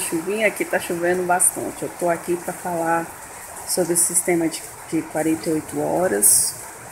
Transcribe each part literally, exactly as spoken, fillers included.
chuvinha, aqui tá chovendo bastante. Eu tô aqui para falar sobre o sistema de, de quarenta e oito horas.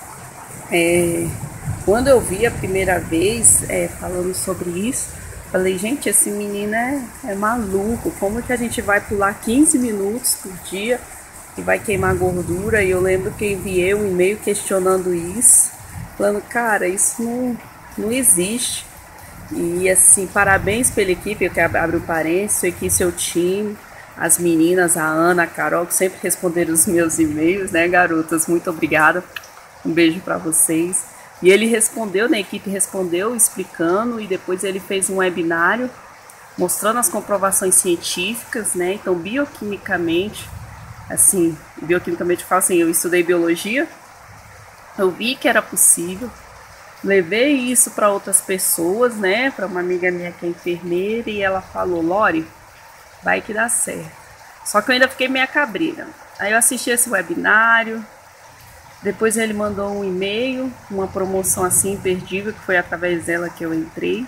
É, quando eu vi a primeira vez é, falando sobre isso, falei, gente, esse menino é, é maluco. Como que a gente vai pular quinze minutos por dia e vai queimar gordura? E eu lembro que enviei um e-mail questionando isso, falando, cara, isso não, não existe. E assim, parabéns pela equipe, que abre o parênteses, aqui seu time, as meninas, a Ana, a Carol, que sempre responderam os meus e-mails, né, garotas? Muito obrigada. Um beijo para vocês. E ele respondeu, né, a equipe respondeu, explicando, e depois ele fez um webinário mostrando as comprovações científicas, né? Então, bioquimicamente, assim, bioquimicamente eu falo assim, eu estudei biologia, eu vi que era possível. Levei isso para outras pessoas, né? Para uma amiga minha que é enfermeira, e ela falou, Lori, vai que dá certo. Só que eu ainda fiquei meio cabreira. Aí eu assisti esse webinário, depois ele mandou um e-mail, uma promoção assim imperdível, que foi através dela que eu entrei.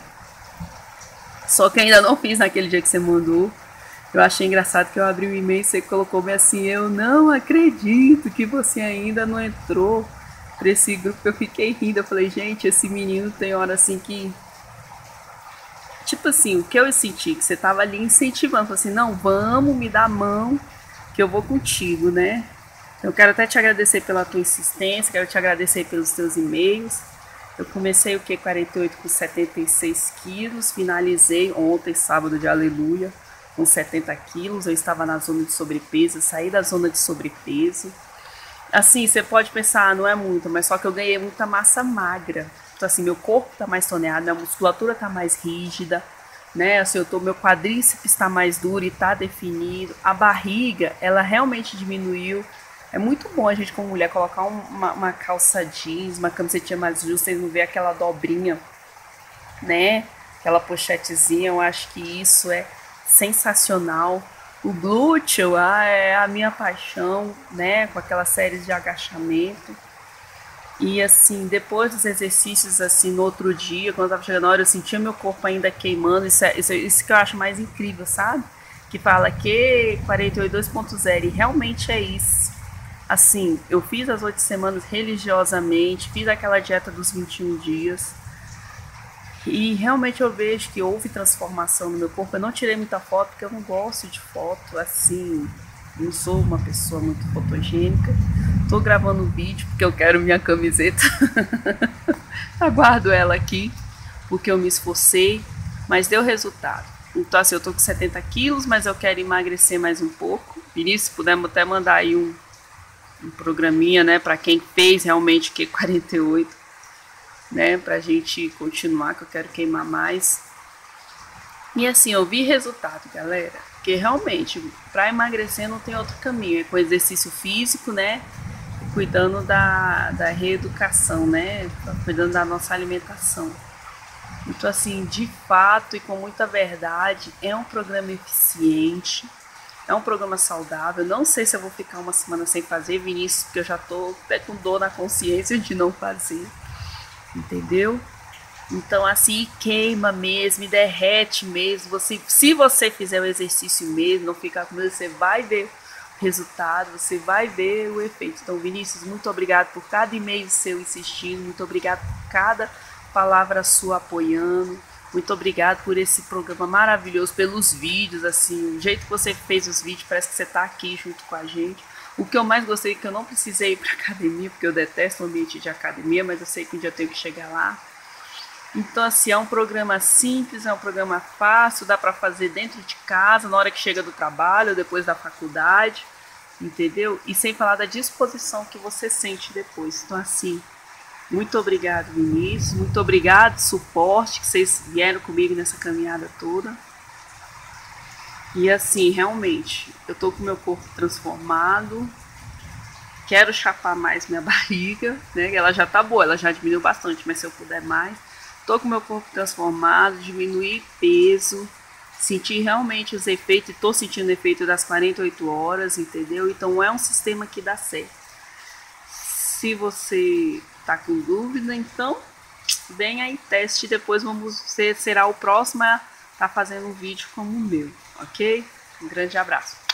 Só que ainda não fiz naquele dia que você mandou. Eu achei engraçado que eu abri o e-mail e você colocou bem assim, eu não acredito que você ainda não entrou para esse grupo. Eu fiquei rindo, eu falei, gente, esse menino tem hora assim que... Tipo assim, o que eu senti, que você tava ali incentivando, falou assim, não, vamos, me dá a mão, que eu vou contigo, né? Eu quero até te agradecer pela tua insistência, quero te agradecer pelos teus e-mails. Eu comecei o Q quarenta e oito com setenta e seis quilos, finalizei ontem, sábado de aleluia, com setenta quilos. Eu estava na zona de sobrepeso, saí da zona de sobrepeso. Assim, você pode pensar, ah, não é muito, mas só que eu ganhei muita massa magra. Então, assim, meu corpo tá mais toneado, minha musculatura tá mais rígida, né? Assim, eu tô, meu quadríceps está mais duro e tá definido. A barriga, ela realmente diminuiu. É muito bom a gente, como mulher, colocar um, uma, uma calça jeans, uma camisetinha mais justa, vocês não vê aquela dobrinha, né? Aquela pochetezinha, eu acho que isso é sensacional. O glúteo, ah, é a minha paixão, né? Com aquelas séries de agachamento. E assim, depois dos exercícios, assim, no outro dia, quando eu tava chegando a hora, eu sentia meu corpo ainda queimando. Isso é isso, isso que eu acho mais incrível, sabe? Que fala que quarenta e oito dois ponto zero, e realmente é isso. Assim, eu fiz as oito semanas religiosamente, fiz aquela dieta dos vinte e um dias. E realmente eu vejo que houve transformação no meu corpo. Eu não tirei muita foto, porque eu não gosto de foto, assim, não sou uma pessoa muito fotogênica. Tô gravando um vídeo porque eu quero minha camiseta. Aguardo ela aqui, porque eu me esforcei, mas deu resultado. Então assim, eu tô com setenta quilos, mas eu quero emagrecer mais um pouco. Vinícius, se puder até mandar aí um, um programinha, né, para quem fez realmente Q quarenta e oito, né, pra gente continuar, que eu quero queimar mais. E assim, eu vi resultado, galera, porque realmente, para emagrecer não tem outro caminho, é com exercício físico, né, cuidando da, da reeducação, né, cuidando da nossa alimentação. Então assim, de fato e com muita verdade, é um programa eficiente, é um programa saudável. Não sei se eu vou ficar uma semana sem fazer, Vinícius, porque eu já tô até com dor na consciência de não fazer, entendeu? Então assim, queima mesmo, e derrete mesmo. Você, se você fizer o exercício mesmo, não ficar com medo, você vai ver o resultado, você vai ver o efeito. Então, Vinícius, muito obrigado por cada e-mail seu insistindo, muito obrigado por cada palavra sua apoiando, muito obrigado por esse programa maravilhoso, pelos vídeos, assim, o jeito que você fez os vídeos, parece que você está aqui junto com a gente. O que eu mais gostei é que eu não precisei ir para academia, porque eu detesto o ambiente de academia, mas eu sei que um dia eu tenho que chegar lá. Então assim, é um programa simples, é um programa fácil, dá para fazer dentro de casa, na hora que chega do trabalho, depois da faculdade, entendeu? E sem falar da disposição que você sente depois. Então assim, muito obrigado, Vinícius, muito obrigado, suporte, que vocês vieram comigo nessa caminhada toda. E assim, realmente, eu tô com o meu corpo transformado, quero chapar mais minha barriga, né? Ela já tá boa, ela já diminuiu bastante, mas se eu puder mais. Tô com o meu corpo transformado, diminuir peso, sentir realmente os efeitos, e tô sentindo o efeito das quarenta e oito horas, entendeu? Então é um sistema que dá certo. Se você tá com dúvida, então vem aí, teste, depois vamos, você será o próximo a tá fazendo um vídeo como o meu, ok? Um grande abraço.